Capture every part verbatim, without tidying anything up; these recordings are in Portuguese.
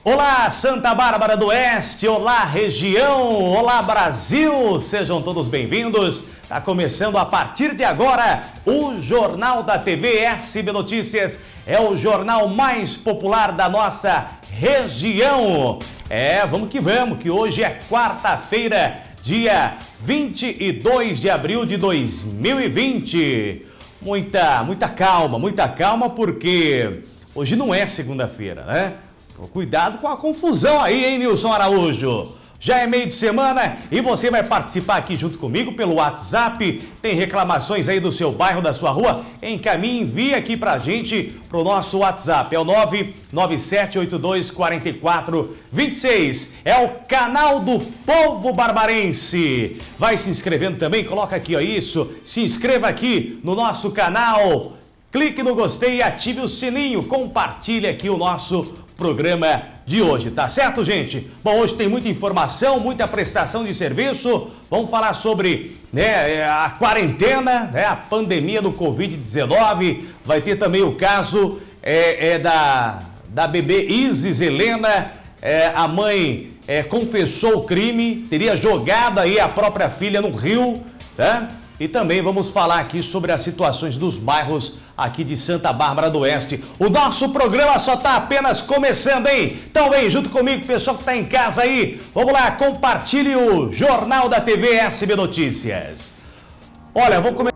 Olá, Santa Bárbara do Oeste, olá, região, olá, Brasil, sejam todos bem-vindos. Está começando a partir de agora o Jornal da T V S B Notícias, é o jornal mais popular da nossa região. É, vamos que vamos, que hoje é quarta-feira, dia vinte e dois de abril de dois mil e vinte. Muita, muita calma, muita calma, porque hoje não é segunda-feira, né? Cuidado com a confusão aí, hein, Nilson Araújo? Já é meio de semana e você vai participar aqui junto comigo pelo WhatsApp. Tem reclamações aí do seu bairro, da sua rua? Encaminhe, envie aqui pra gente pro nosso WhatsApp. É o nove nove sete oito dois quatro quatro dois seis. É o canal do povo barbarense. Vai se inscrevendo também, coloca aqui, ó, isso. Se inscreva aqui no nosso canal. Clique no gostei e ative o sininho. Compartilhe aqui o nosso programa de hoje, tá certo, gente? Bom, hoje tem muita informação, muita prestação de serviço. Vamos falar sobre, né, a quarentena, né, a pandemia do Covid dezenove. Vai ter também o caso é, é, da, da bebê Isis Helena. É, a mãe é, confessou o crime, teria jogado aí a própria filha no rio, tá? E também vamos falar aqui sobre as situações dos bairros aqui de Santa Bárbara do Oeste. O nosso programa só está apenas começando, hein? Então vem junto comigo, pessoal que está em casa aí. Vamos lá, compartilhe o Jornal da T V S B Notícias. Olha, vou começar.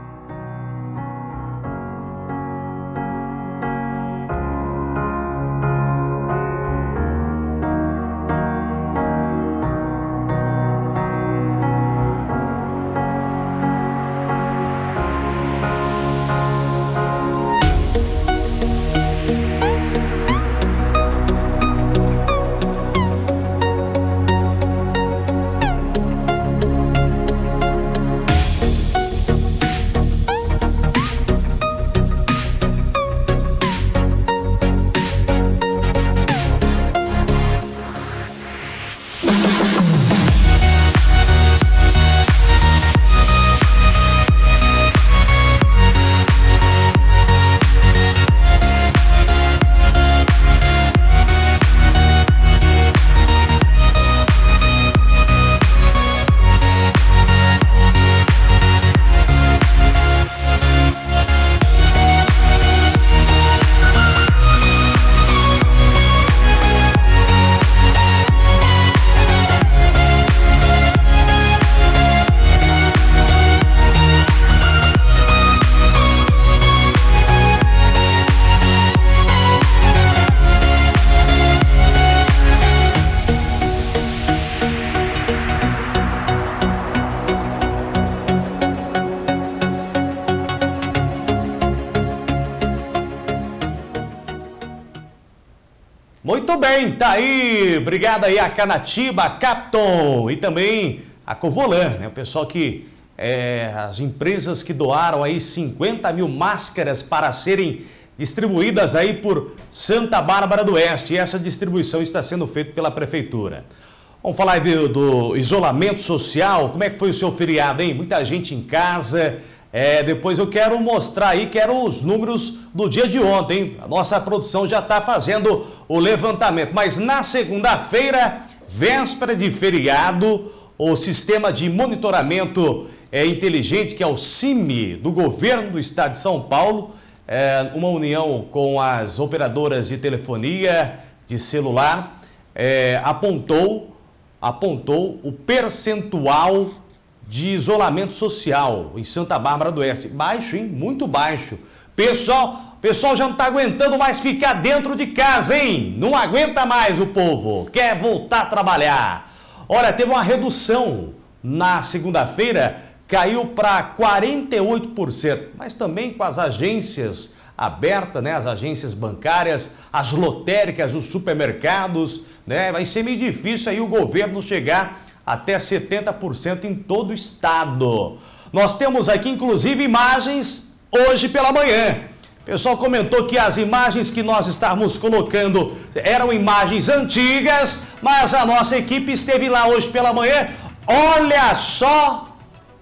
Muito bem, tá aí, obrigado aí a Canatiba, a Capton e também a Covolan, né? O pessoal que, é, as empresas que doaram aí cinquenta mil máscaras para serem distribuídas aí por Santa Bárbara do Oeste, e essa distribuição está sendo feita pela Prefeitura. Vamos falar do, do isolamento social, como é que foi o seu feriado, hein? Muita gente em casa. É, depois eu quero mostrar aí, quero os números do dia de ontem, hein? A nossa produção já está fazendo o levantamento. Mas na segunda-feira, véspera de feriado, o Sistema de Monitoramento é, Inteligente, que é o C I M, do governo do estado de São Paulo, é, uma união com as operadoras de telefonia, de celular, é, apontou, apontou o percentual de isolamento social em Santa Bárbara do Oeste. Baixo, hein? Muito baixo. Pessoal, pessoal já não está aguentando mais ficar dentro de casa, hein? Não aguenta mais o povo. Quer voltar a trabalhar. Olha, teve uma redução na segunda-feira, caiu para quarenta e oito por cento. Mas também com as agências abertas, né? As agências bancárias, as lotéricas, os supermercados, né? Vai ser meio difícil aí o governo chegar até setenta por cento em todo o estado. Nós temos aqui, inclusive, imagens hoje pela manhã. O pessoal comentou que as imagens que nós estávamos colocando eram imagens antigas, mas a nossa equipe esteve lá hoje pela manhã. Olha só!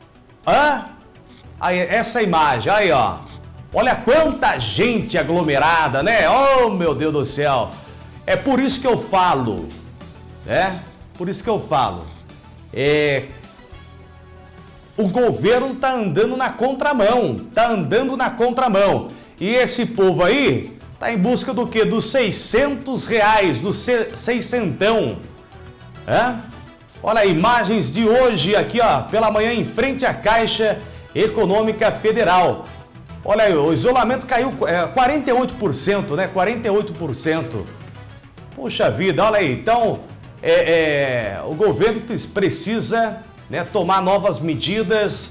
Hã? Aí, essa imagem, aí, ó. Olha quanta gente aglomerada, né? Oh, meu Deus do céu! É por isso que eu falo, né? Por isso que eu falo. É... O governo tá andando na contramão, tá andando na contramão. E esse povo aí tá em busca do quê? Dos seiscentos reais, do seiscentão. É? Olha, imagens de hoje aqui, ó, pela manhã em frente à Caixa Econômica Federal. Olha aí, o isolamento caiu é, quarenta e oito por cento, né? quarenta e oito por cento. Puxa vida, olha aí. Então, é, é, o governo precisa, né, tomar novas medidas,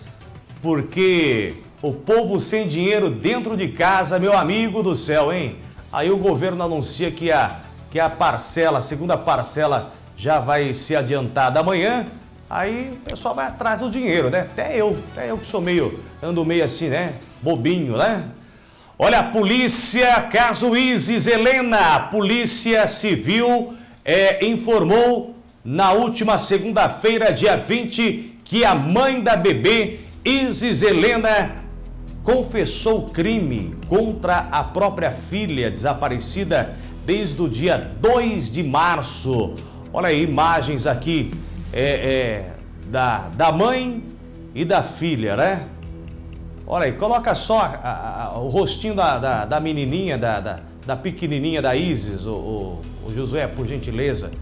porque o povo sem dinheiro dentro de casa, meu amigo do céu, hein? Aí o governo anuncia que a, que a parcela, a segunda parcela já vai ser adiantada amanhã. Aí o pessoal vai atrás do dinheiro, né? Até eu, até eu que sou meio, ando meio assim, né? Bobinho, né? Olha, a polícia, caso Isis Helena, a Polícia Civil é, informou na última segunda-feira, dia vinte, que a mãe da bebê, Isis Helena, confessou crime contra a própria filha, desaparecida desde o dia dois de março. Olha aí, imagens aqui é, é, da, da mãe e da filha, né? Olha aí, coloca só a, a, o rostinho da, da, da menininha, da, da, da pequenininha da Isis, o, o, o Josué, por gentileza.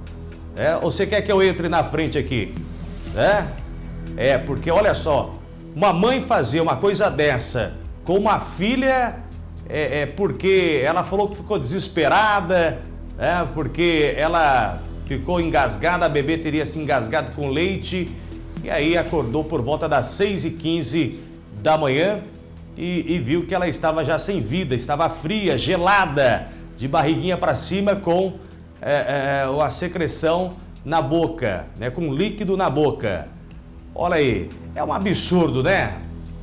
É, ou você quer que eu entre na frente aqui? É, é, porque olha só, uma mãe fazer uma coisa dessa com uma filha, é, é porque ela falou que ficou desesperada, é, porque ela ficou engasgada, a bebê teria se engasgado com leite, e aí acordou por volta das seis e quinze da manhã e, e viu que ela estava já sem vida, estava fria, gelada, de barriguinha para cima, com é, é, a secreção na boca, né, com líquido na boca. Olha aí, é um absurdo, né?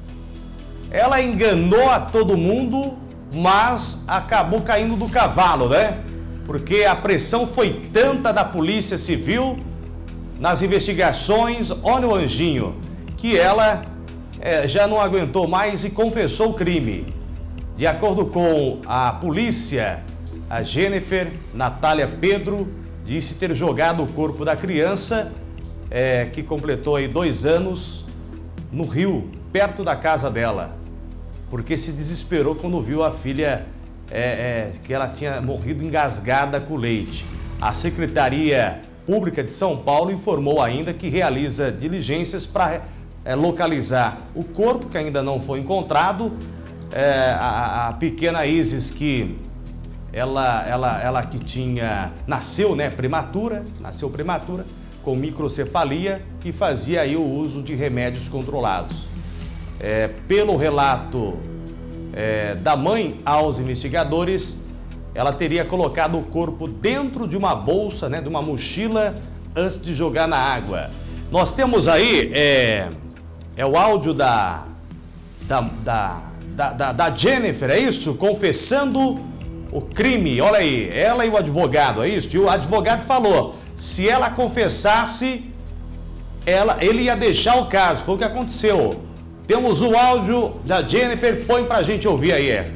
Ela enganou a todo mundo, mas acabou caindo do cavalo, né? Porque a pressão foi tanta da Polícia Civil nas investigações, olha o anjinho, que ela é, já não aguentou mais e confessou o crime. De acordo com a polícia, a Jennifer Natália Pedro disse ter jogado o corpo da criança, é, que completou aí dois anos, no rio, perto da casa dela, porque se desesperou quando viu a filha, é, é, que ela tinha morrido engasgada com leite. A Secretaria Pública de São Paulo informou ainda que realiza diligências para é, localizar o corpo, que ainda não foi encontrado. É, a, a pequena Isis, que ela, ela, ela que tinha, nasceu, né, prematura, nasceu prematura, com microcefalia, e fazia aí o uso de remédios controlados. É, pelo relato é, da mãe aos investigadores, ela teria colocado o corpo dentro de uma bolsa, né, de uma mochila, antes de jogar na água. Nós temos aí é, é o áudio da, da, da, da, da, da Jennifer, é isso? Confessando o crime. Olha aí, ela e o advogado, é isso? E o advogado falou, se ela confessasse, ela, ele ia deixar o caso. Foi o que aconteceu. Temos o áudio da Jennifer, põe pra gente ouvir aí. É.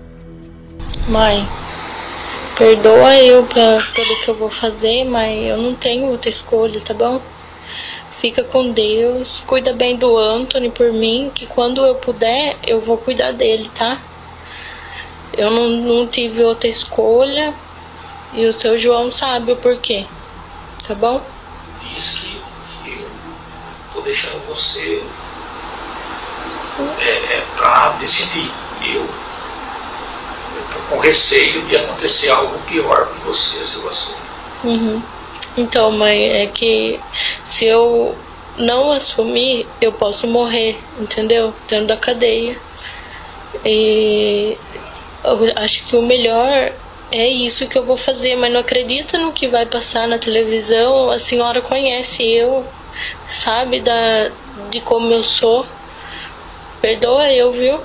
Mãe, perdoa eu pra, pelo que eu vou fazer, mas eu não tenho outra escolha, tá bom? Fica com Deus, cuida bem do Anthony por mim, que quando eu puder, eu vou cuidar dele, tá? Eu não, não tive outra escolha e o seu João sabe o porquê, tá bom? Isso que eu tô deixando você é, é pra decidir. Eu, eu tô com receio de acontecer algo pior com você, se você... Uhum. Então, mãe, é que se eu não assumir, eu posso morrer, entendeu? Dentro da cadeia. E eu acho que o melhor é isso que eu vou fazer, mas não acredita no que vai passar na televisão. A senhora conhece eu, sabe da, de como eu sou. Perdoa eu, viu?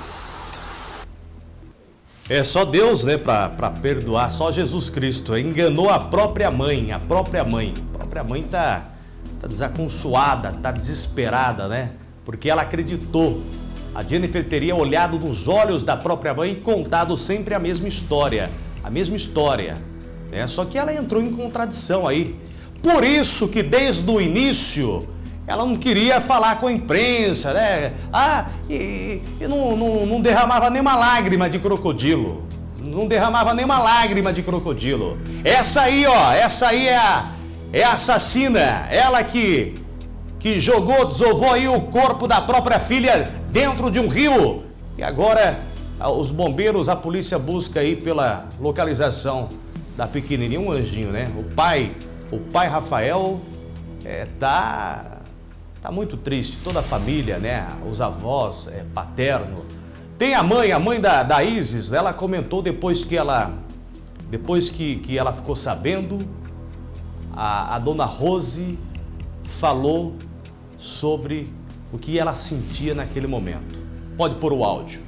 É só Deus, né, pra, pra perdoar, só Jesus Cristo. Enganou a própria mãe, a própria mãe. A própria mãe tá, tá desaconsoada, tá desesperada, né? Porque ela acreditou. A Jennifer teria olhado nos olhos da própria mãe e contado sempre a mesma história. A mesma história. É, só que ela entrou em contradição aí. Por isso que desde o início ela não queria falar com a imprensa, né? Ah, e, e não, não, não derramava nenhuma lágrima de crocodilo. Não derramava nenhuma lágrima de crocodilo. Essa aí, ó, essa aí é a, é a assassina. Ela que, que jogou, desovou aí o corpo da própria filha dentro de um rio. E agora os bombeiros, a polícia busca aí pela localização da pequenininha, um anjinho, né? O pai, o pai Rafael é, tá, tá muito triste, toda a família, né? Os avós, é, paterno. Tem a mãe, a mãe da, da Isis, ela comentou depois que ela, depois que, que ela ficou sabendo, a, a dona Rose falou sobre o que ela sentia naquele momento. Pode pôr o áudio.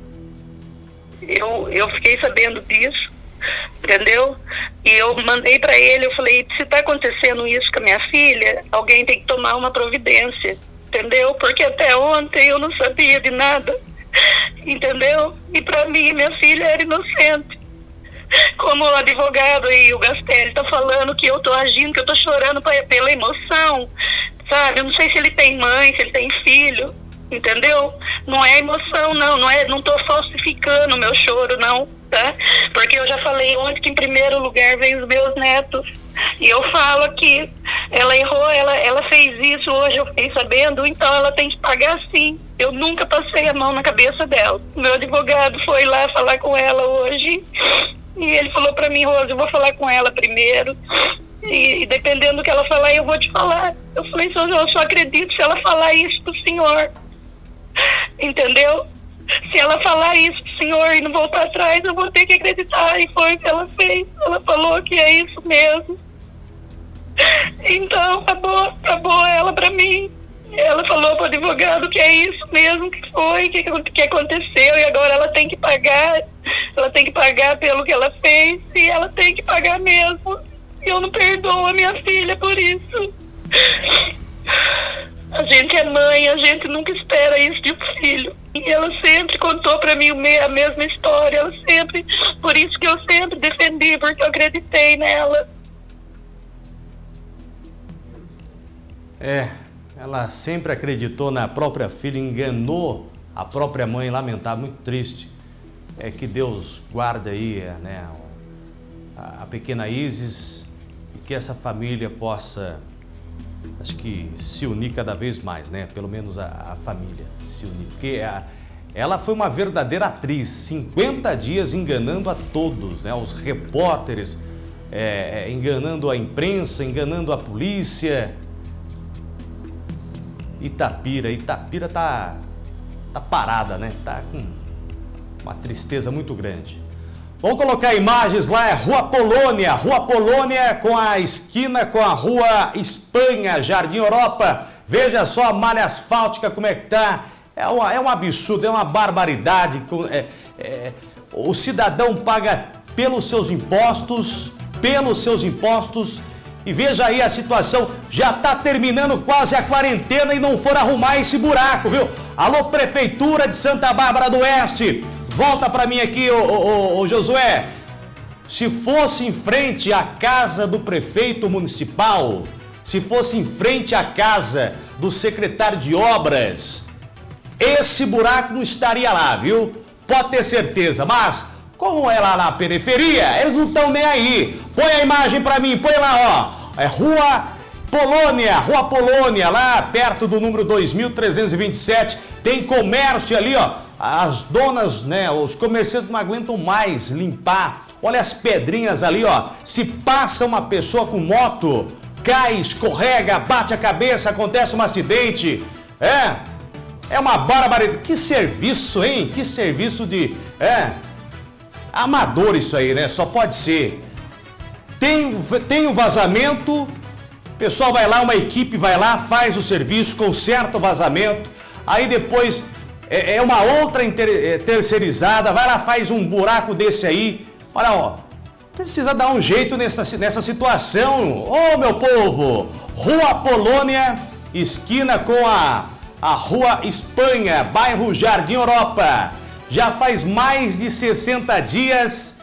Eu, eu fiquei sabendo disso, entendeu? E eu mandei para ele, eu falei, se tá acontecendo isso com a minha filha, alguém tem que tomar uma providência, entendeu? Porque até ontem eu não sabia de nada, entendeu? E para mim, minha filha era inocente. Como o advogado e o Gastelli tá falando que eu tô agindo, que eu tô chorando pra, pela emoção, sabe? Eu não sei se ele tem mãe, se ele tem filho, entendeu? Não é emoção, não, não é, não tô falsificando o meu choro, não, tá? Porque eu já falei ontem que em primeiro lugar vem os meus netos. E eu falo aqui, ela errou, ela, ela fez isso, hoje eu fiquei sabendo, então ela tem que pagar sim. Eu nunca passei a mão na cabeça dela. O meu advogado foi lá falar com ela hoje e ele falou pra mim, Rosa, eu vou falar com ela primeiro. E, e dependendo do que ela falar, eu vou te falar. Eu falei, eu só acredito se ela falar isso pro senhor. Entendeu? Se ela falar isso pro senhor e não voltar atrás, eu vou ter que acreditar. E foi o que ela fez. Ela falou que é isso mesmo. Então, acabou, acabou ela pra mim. Ela falou pro advogado que é isso mesmo que foi, que, que aconteceu. E agora ela tem que pagar. Ela tem que pagar pelo que ela fez. E ela tem que pagar mesmo. E eu não perdoo a minha filha por isso. A gente é mãe, a gente nunca espera isso de um filho. E ela sempre contou pra mim a mesma história, ela sempre, por isso que eu sempre defendi, porque eu acreditei nela. É, ela sempre acreditou na própria filha, enganou a própria mãe, lamentável, muito triste. É que Deus guarde aí, né, a, a pequena Isis e que essa família possa, acho que se unir cada vez mais, né? Pelo menos a, a família se unir. Porque a, ela foi uma verdadeira atriz, cinquenta dias enganando a todos, né? Os repórteres, é, enganando a imprensa, enganando a polícia. Itapira, Itapira tá, tá parada, né? Tá com uma tristeza muito grande. Vamos colocar imagens lá, é Rua Polônia, Rua Polônia com a esquina com a Rua Espanha, Jardim Europa. Veja só a malha asfáltica como é que tá. É, uma, é um absurdo, é uma barbaridade. É, é, o cidadão paga pelos seus impostos, pelos seus impostos. E veja aí a situação, já tá terminando quase a quarentena e não for arrumar esse buraco, viu? Alô, Prefeitura de Santa Bárbara do Oeste. Volta para mim aqui, ô, ô, ô, Josué. Se fosse em frente à casa do prefeito municipal, se fosse em frente à casa do secretário de obras, esse buraco não estaria lá, viu? Pode ter certeza. Mas, como é lá na periferia, eles não estão nem aí. Põe a imagem para mim, põe lá, ó. É Rua Polônia, Rua Polônia, lá perto do número dois mil trezentos e vinte e sete. Tem comércio ali, ó. As donas, né, os comerciantes não aguentam mais limpar. Olha as pedrinhas ali, ó. Se passa uma pessoa com moto, cai, escorrega, bate a cabeça, acontece um acidente. É, é uma barbaridade. Que serviço, hein? Que serviço de... É, amador isso aí, né? Só pode ser. Tem, tem um vazamento, o pessoal vai lá, uma equipe vai lá, faz o serviço, conserta o vazamento. Aí depois... É uma outra terceirizada, vai lá, faz um buraco desse aí. Olha, ó, precisa dar um jeito nessa, nessa situação. Ô, meu povo, Rua Polônia, esquina com a, a Rua Espanha, bairro Jardim Europa. Já faz mais de sessenta dias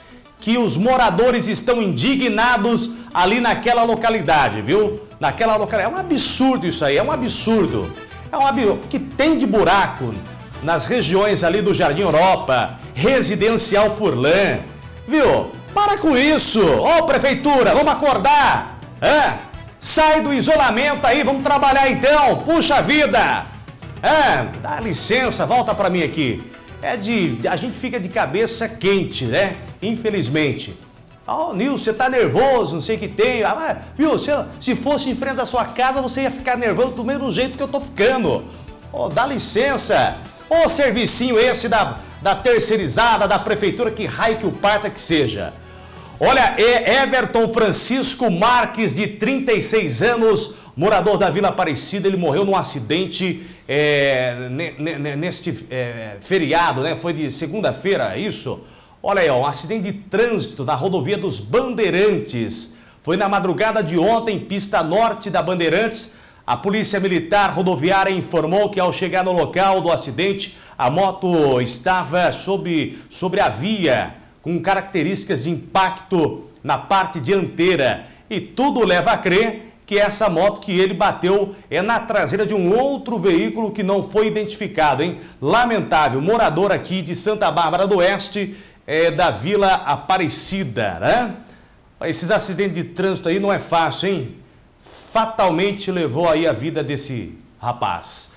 que os moradores estão indignados ali naquela localidade, viu? Naquela localidade. É um absurdo isso aí, é um absurdo. É um absurdo. O que tem de buraco nas regiões ali do Jardim Europa, Residencial Furlan, viu? Para com isso. Ô, prefeitura, vamos acordar. É? Sai do isolamento aí, vamos trabalhar então. Puxa vida. É, dá licença, volta para mim aqui. É de, a gente fica de cabeça quente, né? Infelizmente. Ó, Nilson, você tá nervoso, não sei o que tem. Ah, mas, viu, se, se fosse em frente à sua casa, você ia ficar nervoso do mesmo jeito que eu tô ficando. Ó, dá licença. Ô, servicinho esse da, da terceirizada, da prefeitura, que raio que o parta que seja. Olha, Everton Francisco Marques, de trinta e seis anos, morador da Vila Aparecida, ele morreu num acidente é, neste é, feriado, né? Foi de segunda-feira, isso? Olha aí, ó, um acidente de trânsito na rodovia dos Bandeirantes. Foi na madrugada de ontem, pista norte da Bandeirantes. A Polícia Militar Rodoviária informou que ao chegar no local do acidente, a moto estava sobre, sobre a via, com características de impacto na parte dianteira. E tudo leva a crer que essa moto que ele bateu é na traseira de um outro veículo que não foi identificado, hein? Lamentável, morador aqui de Santa Bárbara do Oeste, é, da Vila Aparecida, né? Esses acidentes de trânsito aí não é fácil, hein? Fatalmente levou aí a vida desse rapaz.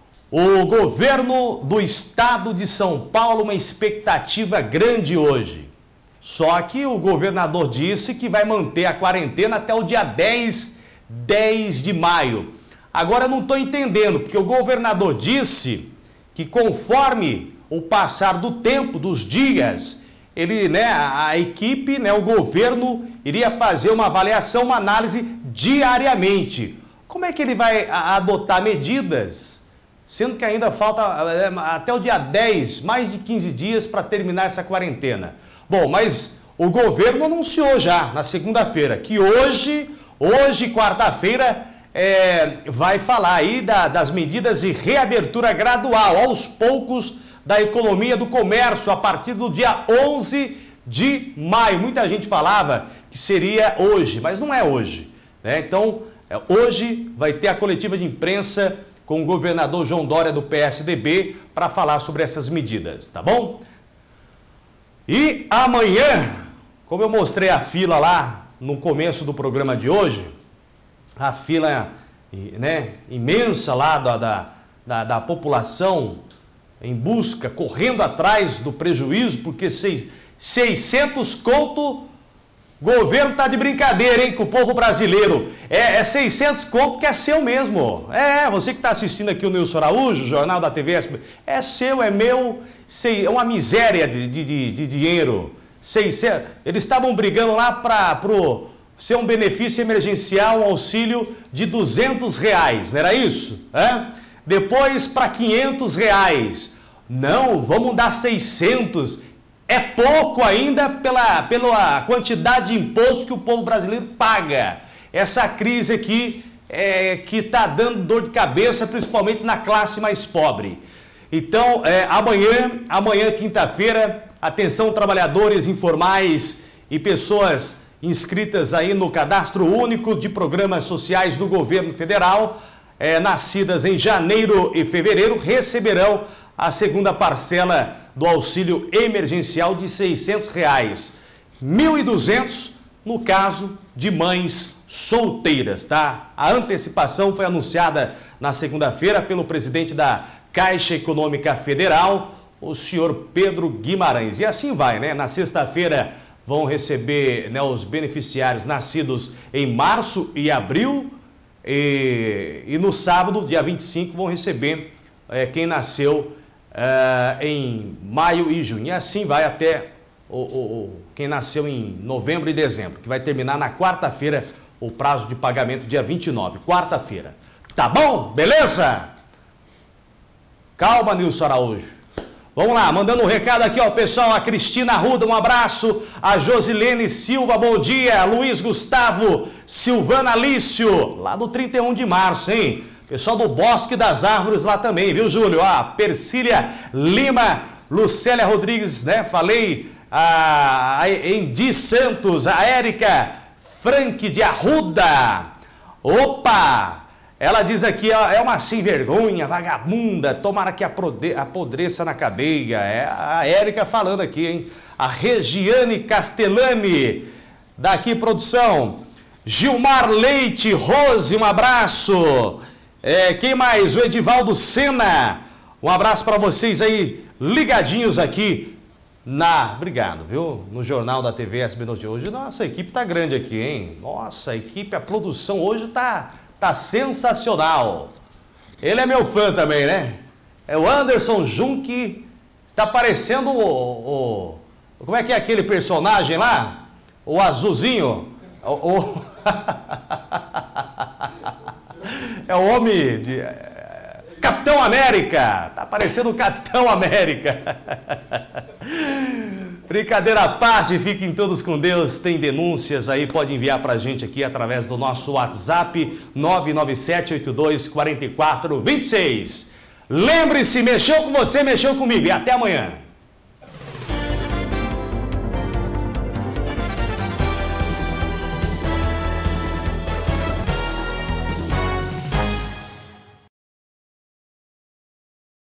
O governo do estado de São Paulo, uma expectativa grande hoje. Só que o governador disse que vai manter a quarentena até o dia dez de maio. Agora eu não estou entendendo, porque o governador disse que conforme o passar do tempo, dos dias, ele, né, a, a equipe, né, o governo iria fazer uma avaliação, uma análise diariamente. Como é que ele vai a, adotar medidas, sendo que ainda falta é, até o dia dez, mais de quinze dias para terminar essa quarentena? Bom, mas o governo anunciou já na segunda-feira que hoje, hoje quarta-feira, é, vai falar aí da, das medidas de reabertura gradual, aos poucos, da economia do comércio a partir do dia onze de maio. Muita gente falava que seria hoje, mas não é hoje, né? Então, hoje vai ter a coletiva de imprensa com o governador João Dória do P S D B para falar sobre essas medidas, tá bom? E amanhã, como eu mostrei a fila lá no começo do programa de hoje, a fila, né, imensa lá da, da, da, da população em busca, correndo atrás do prejuízo, porque seiscentos conto, governo tá de brincadeira, hein, com o povo brasileiro. É, é seiscentos conto que é seu mesmo. É, você que está assistindo aqui o Nilson Araújo, Jornal da T V S B, é seu, é meu, sei, é uma miséria de, de, de, de dinheiro. seiscentos, eles estavam brigando lá para ser um benefício emergencial, um auxílio de duzentos reais, não era isso? É? Depois para quinhentos reais. Não, vamos dar seiscentos. É pouco ainda pela, pela quantidade de imposto que o povo brasileiro paga. Essa crise aqui é, que está dando dor de cabeça, principalmente na classe mais pobre. Então, é, amanhã, amanhã quinta-feira, atenção trabalhadores informais e pessoas inscritas aí no Cadastro Único de Programas Sociais do Governo Federal, É, nascidas em janeiro e fevereiro, receberão a segunda parcela do auxílio emergencial de seiscentos reais. mil e duzentos no caso de mães solteiras, tá? A antecipação foi anunciada na segunda-feira pelo presidente da Caixa Econômica Federal, o senhor Pedro Guimarães. E assim vai, né? Na sexta-feira vão receber, né, os beneficiários nascidos em março e abril. E, e no sábado, dia vinte e cinco, vão receber é, quem nasceu é, em maio e junho. E assim vai até o, o, o, quem nasceu em novembro e dezembro, que vai terminar na quarta-feira o prazo de pagamento, dia vinte e nove, quarta-feira. Tá bom? Beleza? Calma, Nilson Araújo. Vamos lá, mandando um recado aqui, ó, pessoal, a Cristina Arruda, um abraço, a Josilene Silva, bom dia, Luiz Gustavo, Silvana Lício, lá do trinta e um de março, hein? Pessoal do Bosque das Árvores lá também, viu, Júlio? A Persília Lima, Lucélia Rodrigues, né? Falei, a, a Endi Santos, a Érica Frank de Arruda. Opa! Ela diz aqui, ó, é uma sem vergonha, vagabunda, tomara que apodreça na cadeia. É a Érica falando aqui, hein? A Regiane Castellani, daqui produção. Gilmar Leite, Rose, um abraço. É, quem mais? O Edivaldo Sena, um abraço para vocês aí, ligadinhos aqui na... Obrigado, viu? No Jornal da T V S B Notícias. Hoje nossa equipe tá grande aqui, hein? Nossa, a equipe, a produção hoje tá, tá sensacional. Ele é meu fã também, né? É o Anderson Junk, está parecendo o, o... Como é que é aquele personagem lá? O azulzinho? O... o... É o homem de... Capitão América! Tá parecendo o Capitão América. Brincadeira à parte, fiquem todos com Deus. Tem denúncias aí, pode enviar pra gente aqui através do nosso WhatsApp nove nove sete oito dois quatro quatro dois seis. Lembre-se, mexeu com você, mexeu comigo. E até amanhã.